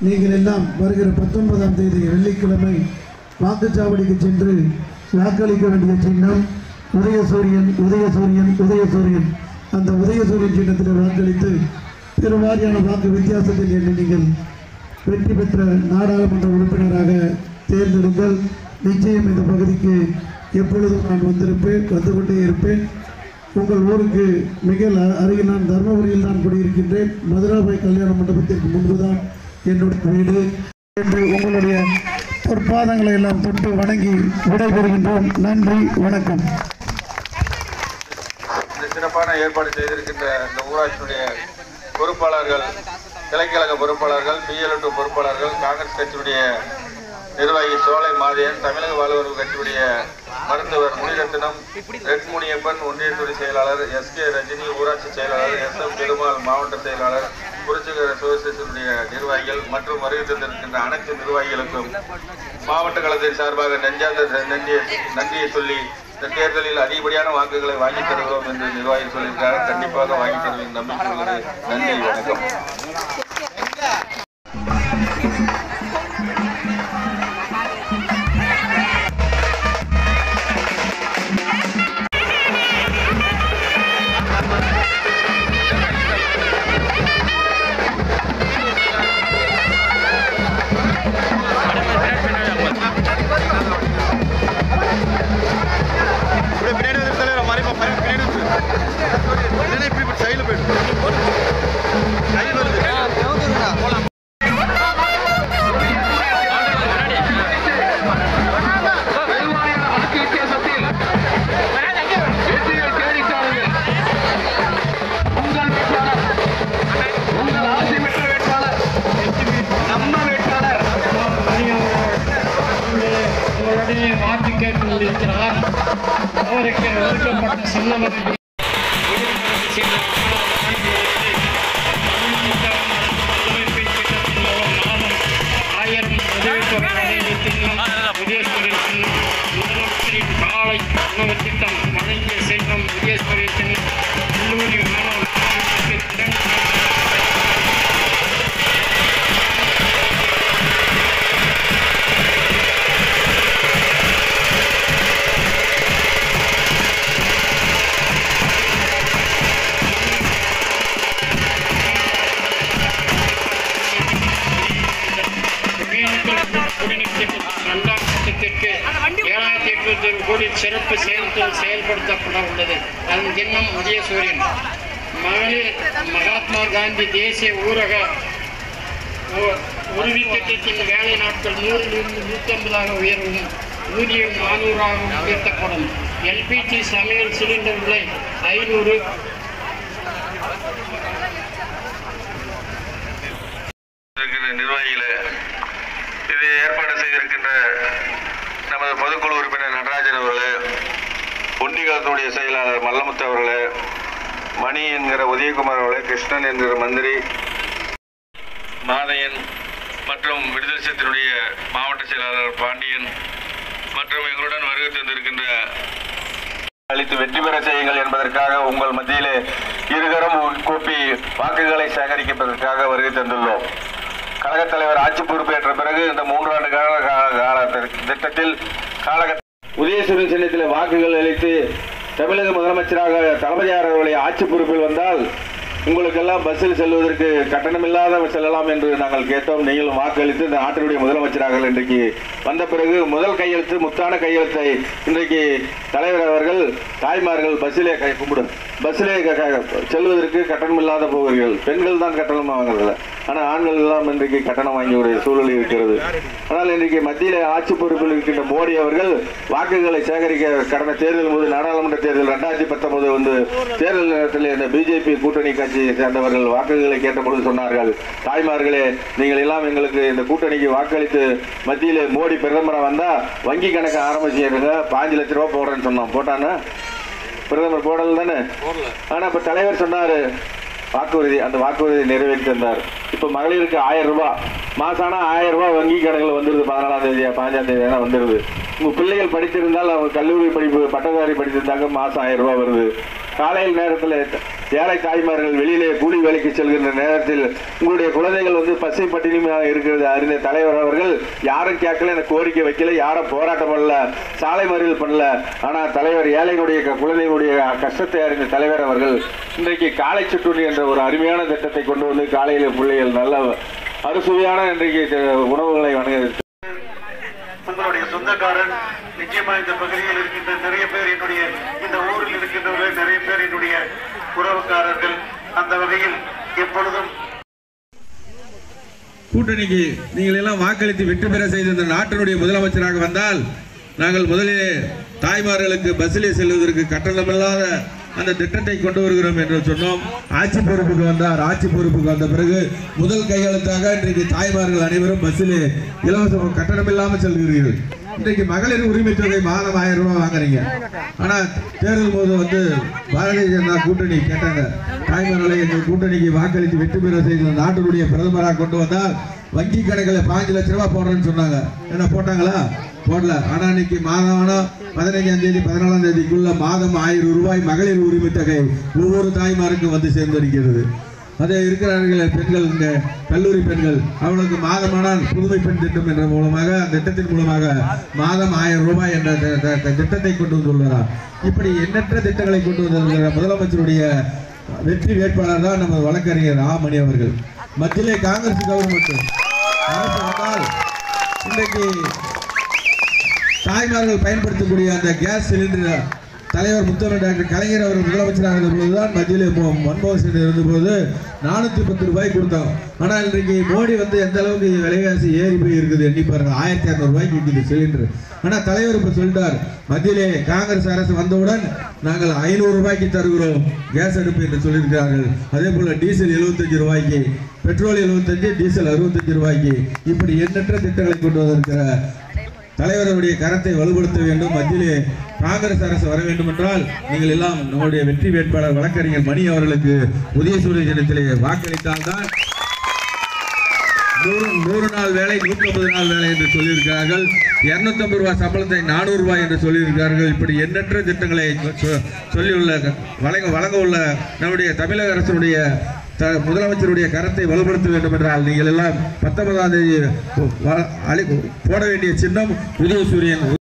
நீங்கள் எல்லாம் வருகிற 19ஆம் தேதி வெள்ளிக்கிழமை வாக்குச்சாவடிக்கு சென்று வாக்களிக்க வேண்டிய சின்னம் உதயசூரியன் உதயசூரியன் உதயசூரியன். அந்த உதயசூரியன் சின்னத்தில் வாக்களித்து பெருவாரியான வாக்கு வித்தியாசத்தில் எண்ணி நீங்கள் வெற்றி பெற்ற நாடாளுமன்ற உறுப்பினராக தேர்ந்தெடுங்கள். நிச்சயம் இந்த பகுதிக்கு எப்பொழுதும் நான் வந்து கொண்டே இருப்பேன். உங்கள் ஊருக்கு மிக அருகில் நான் தர்மபுரியில் தான் குடியிருக்கின்றேன். மதுராபாய் கல்யாண மண்டபத்திற்கு முன்புதான் என்னுடைய வீடு என்று உங்களுடைய பொற்பாதங்களை எல்லாம் தொட்டு வணங்கி விடைபெறுகின்றோம். நன்றி, வணக்கம். இந்த சிறப்பான ஏற்பாடு செய்திருக்கின்ற இந்த ஊராட்சியுடைய பொறுப்பாளர்கள், கிளைக்கழக பொறுப்பாளர்கள், பிஎல்ஓ பொறுப்பாளர்கள், காங்கிரஸ் கட்சியுடைய நிர்வாகி சோலை மாதேன், தமிழக வாழ்வுறவு கட்சியுடைய மருத்துவர் முனிரத்தினம், ரெட் முனியப்பன், ஒன்றியத்துறை செயலாளர் எஸ்கே ரஜினி, ஊராட்சி செயலாளர் எஸ்எம் பெருமாள், மாவட்ட செயலாளர், புரட்சிகர அசோசியேஷனுடைய நிர்வாகிகள் மற்றும் வருகை தந்திருக்கின்ற அனைத்து நிர்வாகிகளுக்கும் மாவட்ட கழகத்தின் சார்பாக நெஞ்சார்ந்த நன்றியை சொல்லி, இந்த தேர்தலில் அதிகப்படியான வாக்குகளை வாங்கி தருகிறோம் என்று நிர்வாகி சொல்லியிருக்கார். கண்டிப்பாக வாங்கி தருவேன் நம்பிக்கை உள்ளது. நன்றி, வணக்கம். அவருக்கு ஒதுக்கப்பட்ட சின்னமதி முதலமைச்சரின் காலை உணவு திட்டம் வழங்கிய சின்னம் விஜயஸ்வரத்தின் கல்லூரி மாணவர் கோடி சிறப்பு செயல்படுத்தப்பட உள்ளது. அதன் சின்னம் உதயசூரியன். மகளிர் மகாத்மா காந்தி தேசிய ஊரக உறுதி திட்டத்தின் வேலை நாட்கள் 100லிருந்து 150 உயர்வும், ஊதியம் 400 உயர்த்தப்படும். எல்பிஜி சமையல் சிலிண்டர் விலை 500. நிர்வாகிகளே, இது ஏற்பாடு செய்திருக்கின்ற நமது பொதுக்குழு உறுப்பினர் நடராஜன் அவர்களே, ஒன்றியத்துடைய செயலாளர் மல்லமுத்து அவர்களே, மணி என்கிற உதயகுமார் அவர்களே, கிருஷ்ணன் என்கிற மந்திரி, மாதையன் மற்றும் விடுதலை சிறுத்தையினுடைய மாவட்ட செயலாளர் பாண்டியன் மற்றும் எங்களுடன் வருகை தந்திருக்கின்ற அளித்து வெற்றி பெற செய்யுங்கள் என்பதற்காக உங்கள் மத்தியிலே இருகரம் கூப்பி வாக்குகளை சேகரிப்பதற்காக வருகை தந்துள்ளோம். கழகத் தலைவர் ஆட்சி பொறுப்பேற்ற பிறகு இந்த 3 ஆண்டு கால திட்டத்தில் உதயசூரியன் சின்னத்தில் வாக்குகள் அளித்து தமிழக முதலமைச்சராக தளபதியார் அவர்களை ஆட்சி பொறுப்பில் வந்தால் உங்களுக்கெல்லாம் பஸ்ஸில் செல்வதற்கு கட்டணமில்லாத செல்லலாம் என்று நாங்கள் கேட்டோம். நீங்களும் வாக்களித்து இந்த நாட்டினுடைய முதலமைச்சராக இன்றைக்கு வந்த பிறகு முதல் கையெழுத்து, முத்தான கையெழுத்தை இன்றைக்கு தலைவர் அவர்கள் தாய்மார்கள் பஸ்ஸிலே பஸ்ஸிலே செல்வதற்கு கட்டணம் இல்லாத போவீர்கள். பெண்கள் தான் கட்டணம் வாங்குறதில்ல, ஆனால் ஆண்கள் எல்லாம் இன்றைக்கு கட்டணம் வாங்கிய சூழல் இருக்கிறது. ஆனால் இன்றைக்கு மத்தியில் ஆட்சி பொறுப்பில் இருக்கின்ற மோடி அவர்கள் வாக்குகளை சேகரிக்க கடந்த தேர்தல் போது நாடாளுமன்ற தேர்தல் 2019 வந்து தேர்தல் நேரத்தில் இந்த பிஜேபி கூட்டணி கட்சியை சேர்ந்தவர்கள் வாக்குகளை கேட்டபொழுது சொன்னார்கள், தாய்மார்களே நீங்கள் எல்லாம் எங்களுக்கு இந்த கூட்டணிக்கு வாக்களித்து மத்தியில் மோடி பிரதமராக வந்தா வங்கி கணக்கு ஆரம்பிச்சிருங்க, 5 லட்ச ரூபா போடுறேன்னு சொன்னோம். போட்டானா? பிரதமர் போடல தானே. ஆனா இப்ப தலைவர் சொன்னாரு வாக்குறுதி, அந்த வாக்குறுதியை நிறைவேற்றி தந்தார். இப்ப மகளிருக்கு 1000 ரூபாய் மாசம், ஆனா 1000 ரூபாய் வங்கி கணக்குல வந்துருது. 14ஆம் தேதியா 15ஆம் தேதி வந்துருது. உங்க பிள்ளைகள் படித்திருந்தால் அவங்க கல்லூரி படிப்பு பட்டதாரி படித்திருந்தாங்க, மாசம் 1000 ரூபாய் வருது. காலையில் நேரத்தில் ஏழை தாய்மார்கள் வெளியிலே கூலி வேலைக்கு செல்கின்ற நேரத்தில் உங்களுடைய குழந்தைகள் வந்து பசி பட்டினியாக இருக்கிறது அறிந்த தலைவர் அவர்கள் யாரும் கேட்கல, எனக்கு கோரிக்கை வைக்கல, யாரும் போராட்டம் பண்ணல, சாலை மறியல் பண்ணல. ஆனால் தலைவர் ஏழைகளுடைய குழந்தைகளுடைய கஷ்டத்தை அறிந்த தலைவர் அவர்கள் இன்றைக்கு காலை சிற்றுண்டி என்ற ஒரு அருமையான திட்டத்தை கொண்டு வந்து காலையில பிள்ளைகள் நல்ல அறுசுவையான இன்றைக்கு உணவுகளை வழங்க. உங்களுடைய சொந்தக்காரன் நிச்சயமா இந்த பகுதியில் இருக்கின்ற நிறைய பேர் என்னுடைய இந்த ஊரில் இருக்கின்றவர்கள் நிறைய பேர் என்னுடைய உறவுக்காரர்கள். அந்த வகையில் எப்பொழுதும் கூட்டணிக்கு நீங்கள் எல்லாம் வாக்களித்து வெற்றி பெற செய்த இந்த நாட்டினுடைய முதலமைச்சராக வந்தால் நாங்கள் முதலிலே தாய்மார்களுக்கு பஸ்ஸிலே செல்வதற்கு கட்டணமில்லாத அந்த திட்டத்தை கொண்டு வருகிறோம் என்று சொன்னோம். ஆட்சி பொறுப்புக்கு வந்தார். ஆட்சி பொறுப்புக்கு வந்த பிறகு முதல் கையெழுத்தாக இன்றைக்கு தாய்மார்கள் அனைவரும் பஸ்ஸிலே இலவச கட்டணமில்லாமல் செல்கிறீர்கள். இன்றைக்கு மகளிர் உரிமை தொகை மாதம் 1000 ரூபாய் வாங்குறீங்க. ஆனால் தேர்தல் போது வந்து பாரதிய ஜனதா கூட்டணி கேட்டாங்க, தாய்மார்களை எங்கள் கூட்டணிக்கு வாக்களித்து வெற்றி பெற செய்த நாட்டினுடைய பிரதமராக கொண்டு வந்தால் வங்கி கணக்கில் 5 லட்சம் ரூபாய் போடுறேன்னு சொன்னாங்க. என்ன போட்டாங்களா? போடல. ஆனால் இன்னைக்கு மாதம் 15ஆம் தேதி 14ஆம் தேதிக்குள்ள மாதம் 1000 ரூபாய் மகளிர் உரிமை தொகை ஒவ்வொரு தாய்மாருக்கும் வந்து சேர்ந்திருக்கிறது. அதே இருக்கிறார்கள் பெண்கள், இந்த கல்லூரி பெண்கள், அவர்களுக்கு மாதமானால் புதுமை பெண் திட்டம் என்ற மூலமாக அந்த திட்டத்தின் மூலமாக மாதம் 1000 ரூபாய் என்ற திட்டத்தை கொண்டு வந்துள்ளார். இப்படி எண்ணற்ற திட்டங்களை கொண்டு வந்திருக்கிற முதலமைச்சருடைய வெற்றி வேட்பாளர் தான் நம்ம வழக்கறிஞர் ராமணி அவர்கள். மத்தியிலே காங்கிரஸ் கவர்மெண்ட் அரசு வந்தால் இன்றைக்கு தாய்மார்கள் பயன்படுத்தக்கூடிய அந்த கேஸ் சிலிண்டர் தலைவர் முத்தமிழ் டாக்டர் கலைஞர் அவர்கள் முதலமைச்சராக இருந்தபோதுதான் மத்தியிலே மன்மோகன் சிங் இருந்தபோது 410 ரூபாய் கொடுத்தோம். ஆனால் இன்றைக்கு மோடி வந்து எந்த அளவுக்கு விலைவாசி ஏறி போய் இருக்குது எண்ணி பாருங்க. 1200 ரூபாய்க்கு இருக்குது சிலிண்டர். ஆனால் தலைவர் இப்போ சொல்லிட்டார், மத்தியிலே காங்கிரஸ் அரசு வந்தவுடன் நாங்கள் 500 ரூபாய்க்கு தருகிறோம் கேஸ் அடுப்பு என்று சொல்லியிருக்கிறார்கள். அதே போல டீசல் 75 ரூபாய்க்கு, பெட்ரோல் 75, டீசல் 65 ரூபாய்க்கு, இப்படி எண்ணற்ற திட்டங்களை கொண்டு வந்திருக்கிற தலைவருடைய கரத்தை வலுப்படுத்த வேண்டும். மத்தியிலே காங்கிரஸ் அரசு வர வேண்டும் என்றால் நீங்கள் எல்லாம் நம்முடைய வெற்றி வேட்பாளர் வழக்கறிஞர் மணி அவர்களுக்கு உதயசூரிய தினத்திலே வாக்களித்தால்தான் 100 நாள் வேலை 150 நாள் வேலை என்று சொல்லியிருக்கிறார்கள். 250 ரூபாய் சம்பளத்தை 400 ரூபாய் என்று சொல்லியிருக்கிறார்கள். இப்படி எண்ணற்ற திட்டங்களை சொல்லியுள்ள வழங்க உள்ள நம்முடைய தமிழக அரசுடைய முதலமைச்சருடைய கரத்தை வலுப்படுத்த வேண்டும் என்றால் நீங்கள் எல்லாம் 19ஆம் தேதி போட வேண்டிய சின்னம் உதயசூரியன்.